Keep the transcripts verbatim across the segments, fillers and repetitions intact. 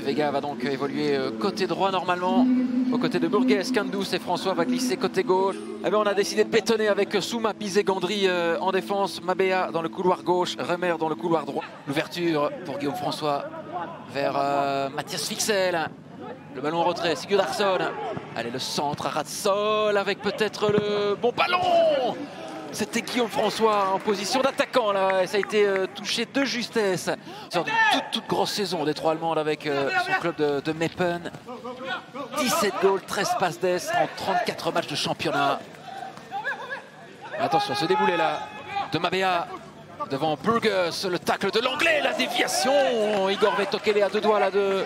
Vega va donc évoluer côté droit normalement, aux côtés de Burgess, Kandus, et François va glisser côté gauche. Eh bien, on a décidé de bétonner avec Souma, Bizet, Gandry euh, en défense, Mabea dans le couloir gauche, Remer dans le couloir droit. L'ouverture pour Guillaume François vers euh, Mathias Fixel. Le ballon en retrait, Sigurdarsson. Allez, le centre à ras de sol avec peut-être le bon ballon. C'était Guillaume François en position d'attaquant là, et ça a été euh, touché de justesse. C'est une toute, toute grosse saison des trois Allemandes avec euh, son club de, de Meppen. dix-sept goals, treize passes d'ess en trente-quatre matchs de championnat. Attention, ce déboulé là de Mabea devant Burgess, le tacle de l'anglais, la déviation. Igor Vetokele à deux doigts là de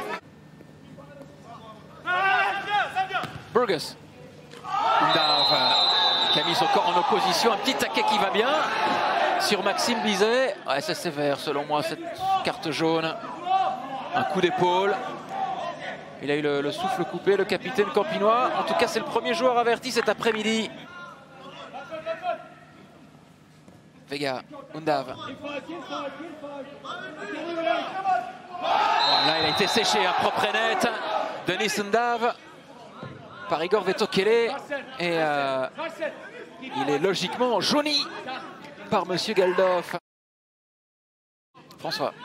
Burgess. Undav qui a mis son corps en opposition, un petit taquet qui va bien sur Maxime Bizet. Ouais, c'est sévère selon moi cette carte jaune. Un coup d'épaule. Il a eu le, le souffle coupé, le capitaine campinois. En tout cas, c'est le premier joueur averti cet après-midi. Vega, Undav. Là, il a été séché, un propre et net. Denis Undav par Igor Vetokele. Et euh, il est logiquement jauni par Monsieur Galdhoff. François.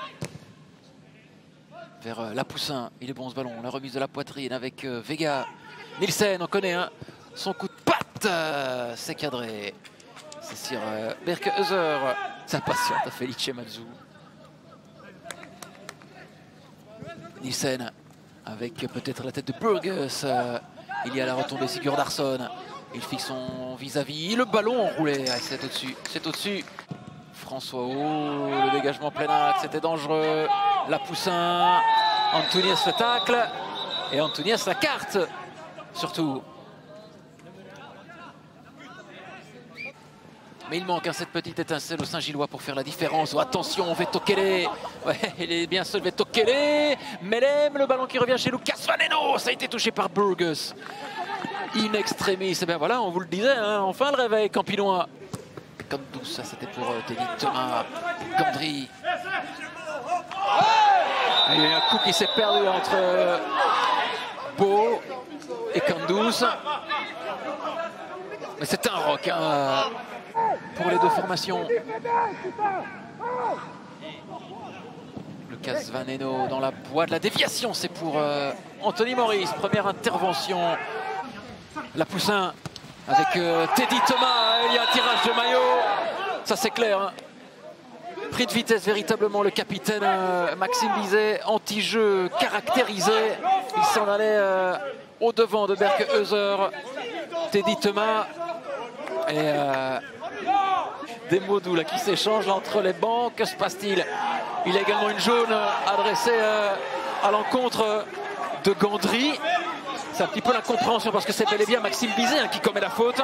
Vers euh, Lapoussin. Il est bon ce ballon. La remise de la poitrine avec euh, Vega. Nielsen, on connaît hein, son coup de patte. Euh, c'est cadré. C'est sur euh, Berkeheuser. Ça patiente à Felice Mazzu. Nielsen avec peut-être la tête de Burgess. Euh, il y a la retombée Sigurdarsson. Il fixe son vis-à-vis. -vis. Le ballon enroulé. Ah, c'est au-dessus. C'est au-dessus. François, oh, le dégagement plein axe. C'était dangereux. Lapoussin. Antunes le tacle. Et Antunes la carte. Surtout. Mais il manque hein, cette petite étincelle au Saint-Gillois pour faire la différence. Oh, attention, Vetokele. Ouais, il est bien seul, Vetokele. Melem, le ballon qui revient chez Lucas Vaneno. Ça a été touché par Burgess. In extremis. Et bien voilà, on vous le disait, hein, enfin le réveil campinois. Comme douce, ça c'était pour euh, Teddy Thomas. Gandry. Il y a eu un coup qui s'est perdu entre euh, Beau et Kandus. Mais c'est un rock hein, pour les deux formations. Lucas Vaneno dans la boîte de la déviation, c'est pour euh, Anthony Maurice. Première intervention. Lapoussin avec euh, Teddy Thomas. Il y a un tirage de maillot. Ça c'est clair. Hein. Pris de vitesse véritablement le capitaine euh, Maxime Bizet. Anti-jeu caractérisé. Il s'en allait euh, au devant de Berkeheuser. Teddy Thomas. Et euh, des mots doux là qui s'échangent entre les bancs. Que se passe-t-il? Il a également une jaune adressée euh, à l'encontre de Gandry. C'est un petit peu l'incompréhension parce que c'est bel et bien Maxime Bizet hein, qui commet la faute.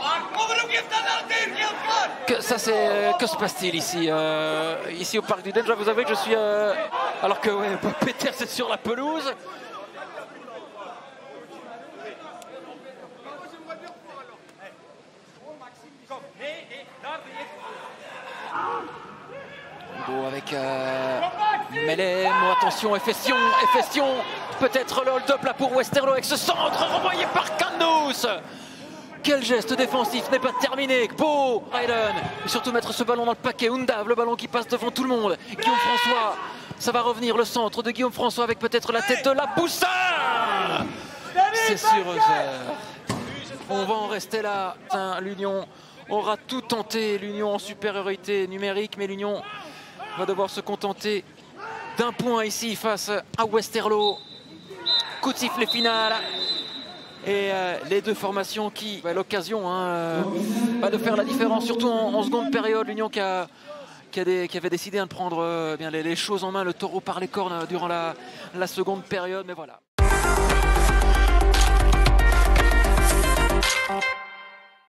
Que, ça c'est que se passe-t-il ici euh, ici au Parc du Den? Je dois vous avouer que je suis euh, alors que ouais, Peter c'est sur la pelouse. Avec euh, Melem, oh, attention, Efestion, Efestion, peut-être le hold-up là pour Westerlo avec ce centre renvoyé par Kandus. Quel geste défensif n'est pas terminé. Beau, Ryden, et surtout mettre ce ballon dans le paquet. Undav, le ballon qui passe devant tout le monde. Guillaume François, ça va revenir, le centre de Guillaume François avec peut-être la tête de Lapoussin. C'est sur Euser. On va en rester là. L'Union aura tout tenté, l'Union en supériorité numérique, mais l'Union va devoir se contenter d'un point ici face à Westerlo. Coup de sifflet final. Et euh, les deux formations qui ont l'occasion hein, euh, bah de faire la différence, surtout en, en seconde période. L'Union qui, a, qui, a des, qui avait décidé de prendre euh, bien les, les choses en main, le taureau par les cornes durant la, la seconde période. Mais voilà.